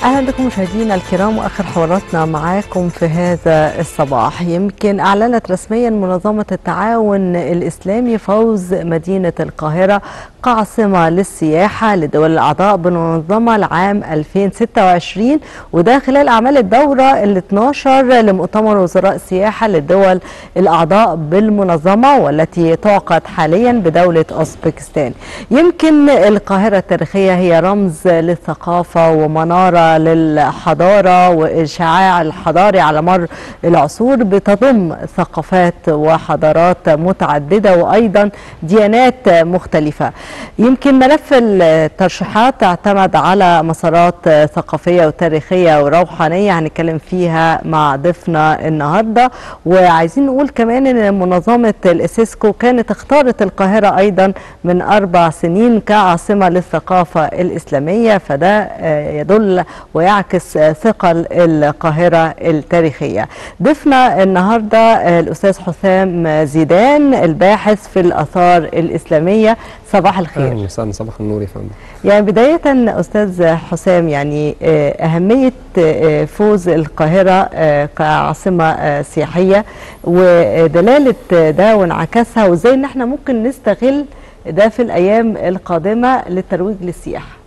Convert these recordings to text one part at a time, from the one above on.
أهلا بكم مشاهدينا الكرام وآخر حواراتنا معاكم في هذا الصباح. يمكن أعلنت رسميا منظمة التعاون الإسلامي فوز مدينة القاهرة كعاصمة للسياحة لدول الأعضاء بالمنظمة لعام 2026، وده خلال أعمال الدورة ال 12 لمؤتمر وزراء السياحة للدول الأعضاء بالمنظمة، والتي تعقد حاليا بدولة أوزبكستان. يمكن القاهرة التاريخية هي رمز للثقافة ومنارة للحضارة وإشعاع الحضاري على مر العصور، بتضم ثقافات وحضارات متعددة وأيضا ديانات مختلفة. يمكن ملف الترشيحات اعتمد على مسارات ثقافية وتاريخية وروحانية هنتكلم فيها مع ضيفنا النهاردة. وعايزين نقول كمان ان منظمة الإسيسكو كانت اختارت القاهرة أيضا من 4 سنين كعاصمة للثقافة الإسلامية، فده يدل ويعكس ثقل القاهرة التاريخية. ضيفنا النهاردة الأستاذ حسام زيدان، الباحث في الآثار الإسلامية. صباح الخير. أهلا وسهلا. صباح النور يا فندم. يعني بداية أستاذ حسام، يعني أهمية فوز القاهرة كعاصمة سياحية ودلالة ده وانعكاسها، وإزاي إن احنا ممكن نستغل ده في الأيام القادمة للترويج للسياحة.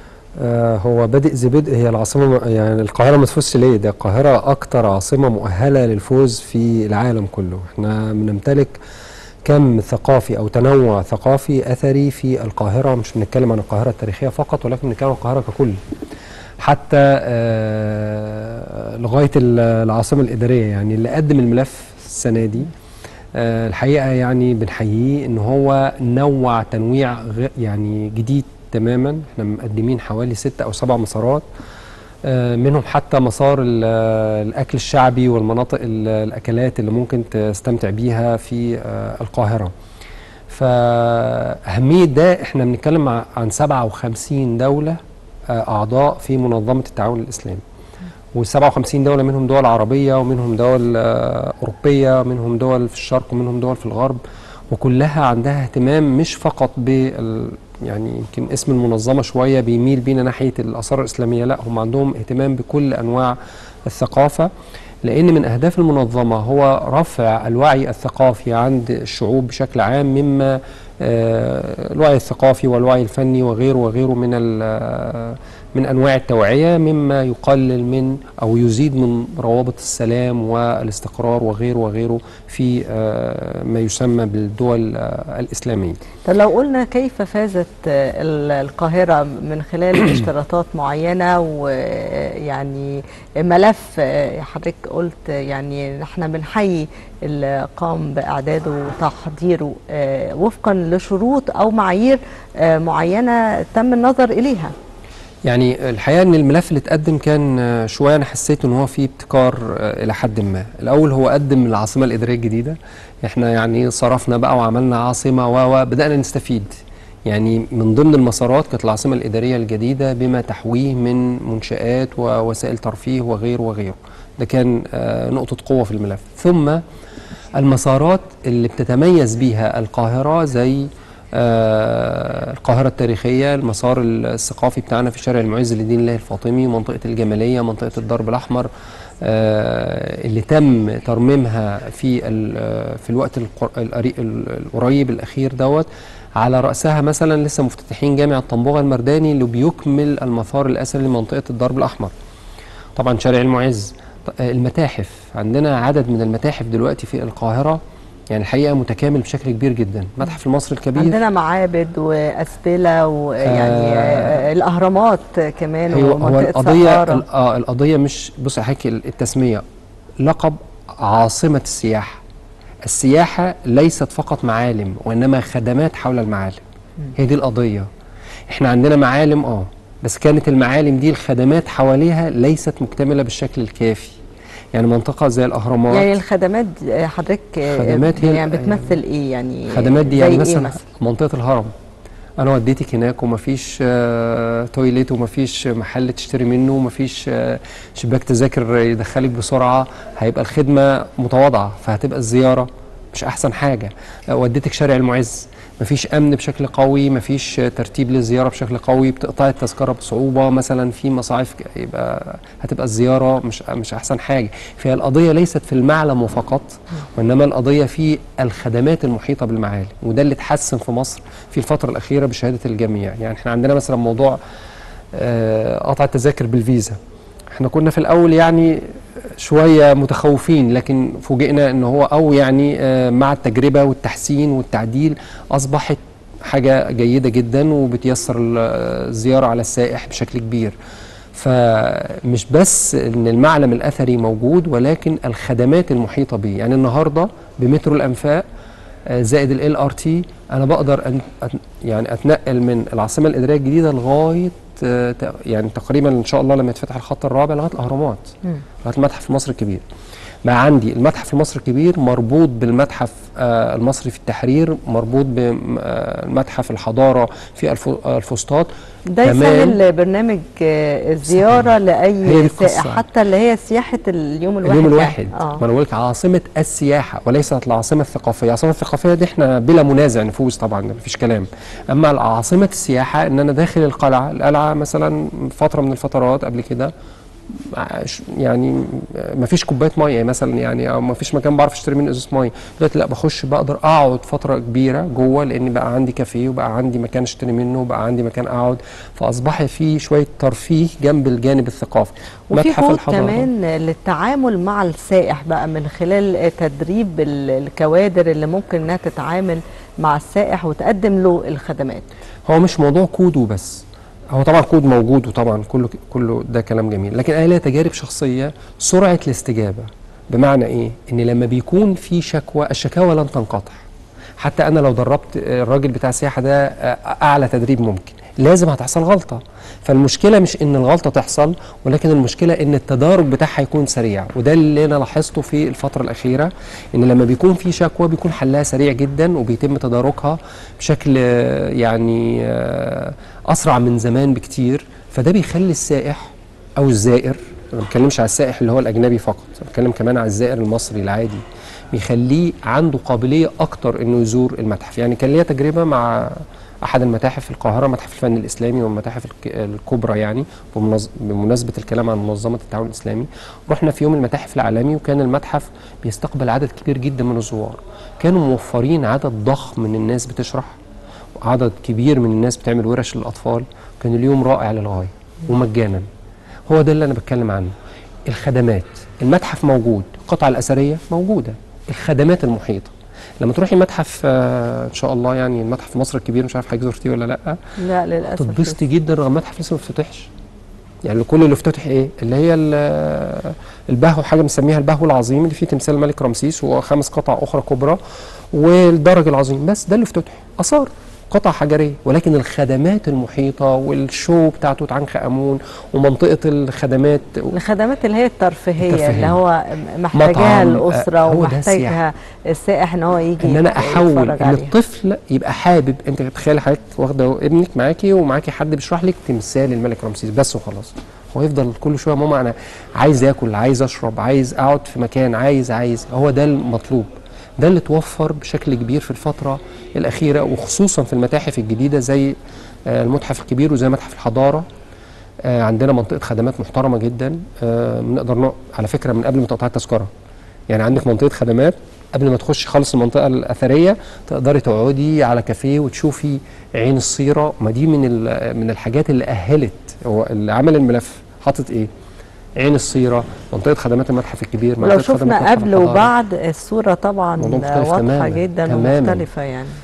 هو بادئ ذي بدء. هي العاصمة، يعني القاهرة ما تفوزش ليه؟ ده القاهرة أكتر عاصمة مؤهلة للفوز في العالم كله. احنا بنمتلك كم ثقافي أو تنوع ثقافي أثري في القاهرة. مش بنتكلم عن القاهرة التاريخية فقط، ولكن بنتكلم عن القاهرة ككل، حتى لغاية العاصمة الإدارية. يعني اللي قدم الملف السنة دي الحقيقة يعني بنحييه إن هو نوع تنويع يعني جديد تماما. احنا مقدمين حوالي 6 أو 7 مسارات، منهم حتى مسار الأكل الشعبي والمناطق الأكلات اللي ممكن تستمتع بيها في القاهرة. فأهمية ده احنا بنتكلم عن 57 دولة أعضاء في منظمة التعاون الإسلامي، و57 دولة منهم دول عربية ومنهم دول أوروبية ومنهم دول في الشرق ومنهم دول في الغرب، وكلها عندها اهتمام مش فقط يعني يمكن اسم المنظمة شوية بيميل بينا ناحية الآثار الإسلامية، لا، هم عندهم اهتمام بكل أنواع الثقافة، لأن من أهداف المنظمة هو رفع الوعي الثقافي عند الشعوب بشكل عام، مما الوعي الثقافي والوعي الفني وغيره وغيره من أنواع التوعية، مما يقلل من أو يزيد من روابط السلام والاستقرار وغيره وغيره في ما يسمى بالدول الإسلامية. طب لو قلنا كيف فازت القاهرة من خلال اشتراطات معينة، ويعني ملف حضرتك قلت يعني احنا بنحيي اللي قام بإعداده وتحضيره وفقا لشروط أو معايير معينة تم النظر إليها. يعني الحقيقة ان الملف اللي اتقدم كان شوية انا حسيت ان هو فيه ابتكار الى حد ما. الاول هو قدم العاصمة الادارية الجديدة، احنا يعني صرفنا بقى وعملنا عاصمة وبدأنا نستفيد. يعني من ضمن المسارات كانت العاصمة الادارية الجديدة بما تحويه من منشآت ووسائل ترفيه وغيره وغيره. ده كان نقطة قوة في الملف. ثم المسارات اللي بتتميز بيها القاهرة زي القاهرة التاريخية، المسار الثقافي بتاعنا في شارع المعز لدين الله الفاطمي، منطقة الجمالية، منطقة الدرب الأحمر، اللي تم ترميمها في الوقت القريب الأخير دوت. على رأسها مثلا لسه مفتتحين جامع الطنبوغة المرداني اللي بيكمل المسار الأثري لمنطقة الدرب الأحمر. طبعا شارع المعز، المتاحف، عندنا عدد من المتاحف دلوقتي في القاهرة يعني الحقيقة متكامل بشكل كبير جدا. متحف المصري الكبير، عندنا معابد وأسبلة ويعني الأهرامات كمان. هو القضية مش، بص حكي التسمية، لقب عاصمة السياحة. السياحة ليست فقط معالم وإنما خدمات حول المعالم. هي دي القضية. احنا عندنا معالم بس كانت المعالم دي الخدمات حواليها ليست مكتملة بالشكل الكافي. يعني منطقة زي الأهرامات، يعني الخدمات حضرتك خدمات هي يعني بتمثل إيه؟ يعني خدمات دي يعني مثلا مثلا منطقة الهرم، أنا وديتك هناك ومفيش تويليت ومفيش محل تشتري منه ومفيش شباك تذاكر يدخلك بسرعة، هيبقى الخدمة متواضعة، فهتبقى الزيارة مش أحسن حاجة. وديتك شارع المعز، مفيش امن بشكل قوي، مفيش ترتيب للزياره بشكل قوي، بتقطع التذكره بصعوبه، مثلا في مصاعف يبقى هتبقى الزياره مش احسن حاجه. فهي القضيه ليست في المعلم فقط، وانما القضيه في الخدمات المحيطه بالمعالم، وده اللي اتحسن في مصر في الفتره الاخيره بشهاده الجميع. يعني احنا عندنا مثلا موضوع قطع التذاكر بالفيزا. احنا كنا في الاول يعني شويه متخوفين، لكن فوجئنا ان هو يعني مع التجربه والتحسين والتعديل اصبحت حاجه جيده جدا، وبتيسر الزياره على السائح بشكل كبير. فمش بس ان المعلم الاثري موجود، ولكن الخدمات المحيطه به. يعني النهارده بمترو الانفاق زائد LRT انا بقدر يعني اتنقل من العاصمه الاداريه الجديده لغايه يعني تقريبا ان شاء الله لما يتفتح الخط الرابع لغايه الاهرامات، لغايه المتحف المصري الكبير. بقى عندي المتحف المصري الكبير مربوط بالمتحف المصري في التحرير، مربوط بالمتحف الحضاره في الفسطاط. ده يسهل برنامج الزياره لاي سائح، حتى اللي هي سياحه اليوم الواحد. ما انا بقول لك عاصمه السياحه وليست العاصمه الثقافيه. العاصمه الثقافيه دي احنا بلا منازع نفوز طبعا، مفيش كلام. اما عاصمه السياحه ان انا داخل القلعه مثلا فتره من الفترات قبل كده يعني ما فيش كوبايه ميه مثلا، يعني او ما فيش مكان بعرف اشتري منه ازازه ميه. دلوقتي لا، بخش بقدر اقعد فتره كبيره جوه، لان بقى عندي كافيه وبقى عندي مكان اشتري منه وبقى عندي مكان اقعد، فاصبح في شويه ترفيه جنب الجانب الثقافي. وفي كود كمان للتعامل مع السائح بقى من خلال تدريب الكوادر اللي ممكن انها تتعامل مع السائح وتقدم له الخدمات. هو مش موضوع كود وبس، هو طبعا كود موجود وطبعا كله ده كلام جميل، لكن انا ليا تجارب شخصيه. سرعه الاستجابه بمعنى ايه؟ ان لما بيكون في شكوى، الشكاوى لن تنقطع. حتى انا لو دربت الراجل بتاع السياحه ده اعلى تدريب ممكن، لازم هتحصل غلطه. فالمشكله مش ان الغلطه تحصل، ولكن المشكله ان التدارك بتاعها يكون سريع. وده اللي انا لاحظته في الفتره الاخيره، ان لما بيكون في شكوى بيكون حلها سريع جدا، وبيتم تداركها بشكل يعني اسرع من زمان بكتير. فده بيخلي السائح او الزائر، ما بتكلمش على السائح اللي هو الاجنبي فقط، بتكلم كمان على الزائر المصري العادي، بيخليه عنده قابليه اكتر انه يزور المتحف. يعني كان ليا تجربه مع احد المتاحف في القاهره، متحف الفن الاسلامي والمتاحف الكبرى، يعني بمناسبه الكلام عن منظمه التعاون الاسلامي. رحنا في يوم المتاحف العالمي، وكان المتحف بيستقبل عدد كبير جدا من الزوار. كانوا موفرين عدد ضخم من الناس بتشرح، وعدد كبير من الناس بتعمل ورش للاطفال. كان اليوم رائع للغايه ومجانا. هو ده اللي انا بتكلم عنه. الخدمات، المتحف موجود، القطعه الاثريه موجوده، الخدمات المحيطه. لما تروحي متحف ان شاء الله، يعني المتحف مصر الكبير، مش عارف حضرتك زرتيه ولا لا؟ لا للاسف. تتبسطي جدا رغم المتحف لسه ما افتتحش. يعني كل اللي افتتح ايه؟ اللي هي البهو، حاجه بنسميها البهو العظيم، اللي فيه تمثال الملك رمسيس وخمس قطع اخرى كبرى والدرج العظيم، بس ده اللي افتتح. اثار، قطع حجريه. ولكن الخدمات المحيطه والشو بتاع توت عنخ امون ومنطقه الخدمات اللي هي الترفيهيه اللي هو محتاجاها الاسره ومحتاجها السائح ان هو يجي، ان انا احول ان الطفل يبقى حابب. انت تخيلي حضرتك واخده ابنك معاكي ومعاكي حد بيشرح لك تمثال الملك رمسيس بس وخلاص، هو يفضل كل شويه ماما انا عايز اكل، عايز اشرب، عايز اقعد في مكان، عايز. هو ده المطلوب. ده اللي توفر بشكل كبير في الفترة الأخيرة، وخصوصا في المتاحف الجديدة زي المتحف الكبير وزي متحف الحضارة. عندنا منطقة خدمات محترمة جدا. بنقدر على فكرة من قبل ما تقطعي التذكرة، يعني عندك منطقة خدمات قبل ما تخشي خالص المنطقة الأثرية، تقدري تقعدي على كافيه وتشوفي عين الصيرة. ما دي من الحاجات اللي أهلت، هو اللي عمل الملف حاطط إيه؟ عين الصيرة، منطقة خدمات المتحف الكبير. لو شفنا قبل وبعد الصورة طبعا واضحة جدا ومختلفة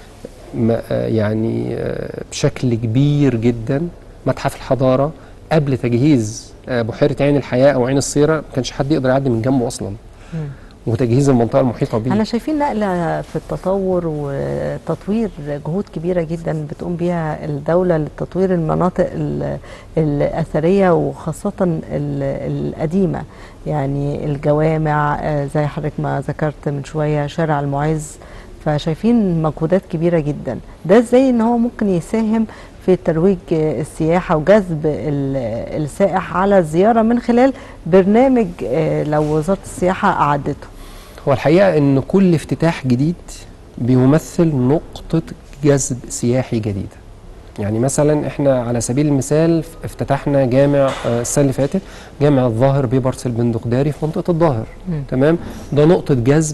يعني بشكل كبير جدا. متحف الحضارة قبل تجهيز بحيرة عين الحياة أو عين الصيرة ما كانش حد يقدر يعدي من جنبه أصلا. وتجهيز المنطقة المحيطة بيه. احنا شايفين نقلة في التطور وتطوير، جهود كبيرة جدا بتقوم بيها الدولة لتطوير المناطق الأثرية وخاصة القديمة، يعني الجوامع زي حضرتك ما ذكرت من شوية، شارع المعز. فشايفين مجهودات كبيرة جدا. ده ازاي ان هو ممكن يساهم في ترويج السياحة وجذب السائح على الزيارة من خلال برنامج لو وزارة السياحة أعدته؟ هو الحقيقة ان كل افتتاح جديد بيمثل نقطة جذب سياحي جديده. يعني مثلا احنا على سبيل المثال افتتحنا جامع السنه اللي فاتت، جامع الظاهر بيبرس البندقداري في منطقه الظاهر. تمام، ده نقطه جذب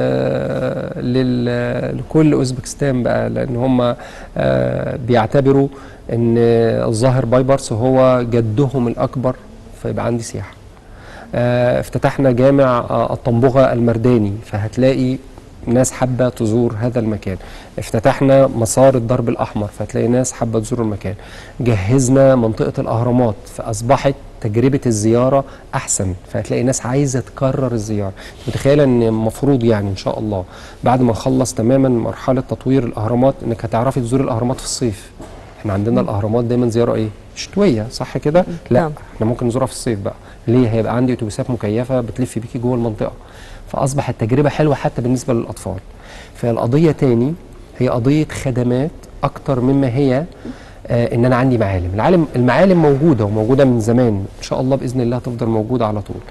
لكل اوزبكستان بقى، لان هم بيعتبروا ان الظاهر بايبرس هو جدهم الاكبر، فيبقى عندي سياحه. افتتحنا جامع الطنبوغه المرداني، فهتلاقي ناس حابه تزور هذا المكان. افتتحنا مسار الدرب الاحمر، فهتلاقي ناس حابه تزور المكان. جهزنا منطقه الاهرامات، فاصبحت تجربه الزياره احسن، فهتلاقي ناس عايزه تكرر الزياره. متخيله ان المفروض يعني ان شاء الله بعد ما نخلص تماما مرحله تطوير الاهرامات انك هتعرفي تزوري الاهرامات في الصيف. احنا عندنا الاهرامات دايما زياره ايه؟ شتويه، صح كده؟ لا، احنا ممكن نزورها في الصيف بقى. ليه؟ هيبقى عندي اتوبيسات مكيفه بتلف بيكي جوه المنطقه، فاصبحت تجربه حلوه حتى بالنسبه للاطفال. فالقضيه تاني هي قضيه خدمات اكتر مما هي ان انا عندي معالم. المعالم موجوده وموجوده من زمان، ان شاء الله باذن الله هتفضل موجوده على طول.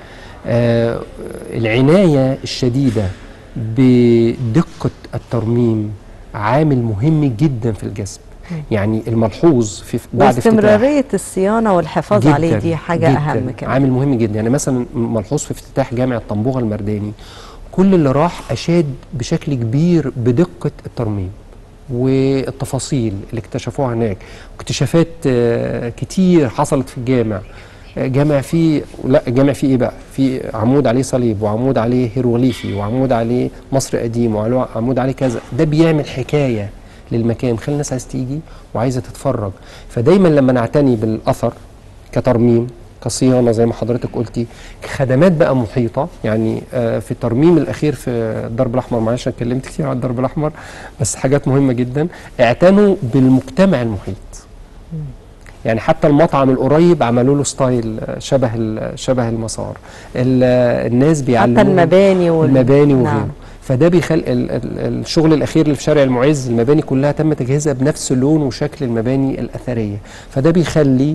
العنايه الشديده بدقه الترميم عامل مهم جدا في الجذب. يعني الملحوظ في بعد واستمراريه الصيانه والحفاظ عليه دي حاجه جداً اهم كمان، عامل مهم جدا. يعني مثلا ملحوظ في افتتاح جامع الطنبوغه المرداني، كل اللي راح اشاد بشكل كبير بدقه الترميم والتفاصيل اللي اكتشفوها هناك. اكتشافات كتير حصلت في الجامع. جامع فيه ايه بقى؟ في عمود عليه صليب، وعمود عليه هيروغليفي، وعمود عليه مصر قديم، وعمود عليه كذا. ده بيعمل حكايه للمكان، خلي الناس عايزه تيجي وعايزه تتفرج. فدايما لما نعتني بالاثر كترميم، كصيانه زي ما حضرتك قلتي، كخدمات بقى محيطه. يعني في الترميم الاخير في الدرب الاحمر، معلش انا اتكلمت كتير عن الدرب الاحمر بس حاجات مهمه جدا، اعتنوا بالمجتمع المحيط. يعني حتى المطعم القريب عملوا له ستايل شبه المسار. الناس بيعلموا حتى المباني وغيره. نعم. فده بيخلق الشغل الاخير اللي في شارع المعز، المباني كلها تم تجهيزها بنفس لون وشكل المباني الاثريه، فده بيخلي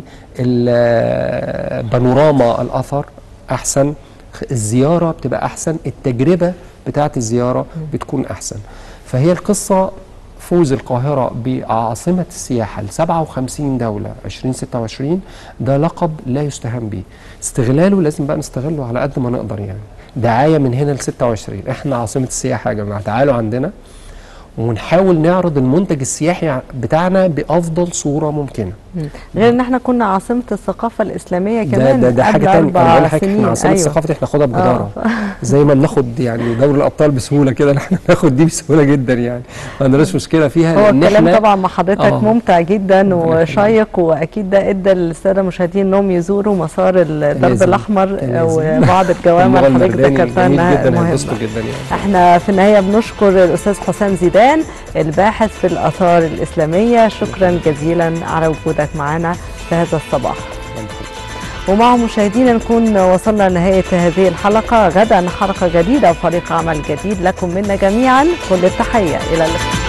بانوراما الاثر احسن، الزياره بتبقى احسن، التجربه بتاعه الزياره بتكون احسن. فهي القصه فوز القاهره بعاصمه السياحه ل 57 دوله 2026 ده لقب لا يستهان به. استغلاله لازم بقى نستغله على قد ما نقدر. يعني دعايه من هنا ل 26، احنا عاصمه السياحه يا جماعه، تعالوا عندنا ونحاول نعرض المنتج السياحي بتاعنا بافضل صوره ممكنه. غير ان احنا كنا عاصمه الثقافه الاسلاميه كمان. ده حاجه ثانيه. انا بقول لك احنا عاصمه الثقافه، احنا ناخدها بجداره. زي ما بناخد يعني دوري الابطال بسهوله كده، احنا ناخد دي بسهوله جدا. يعني ما عندناش مشكله فيها. هو الكلام طبعا مع حضرتك ممتع جدا وشيق، واكيد ده ادى للساده المشاهدين انهم يزوروا مسار الدرب الاحمر وبعض الجوامع اللي حضرتك ذكرتها انها مهمه. احنا في النهايه بنشكر الاستاذ حسام زيدان الباحث في الاثار الاسلاميه، شكرا جزيلا على وجودك معنا في هذا الصباح. ومع مشاهدينا نكون وصلنا لنهاية هذه الحلقة. غدا حلقة جديدة وفريق عمل جديد، لكم منا جميعا كل التحية، إلى اللقاء.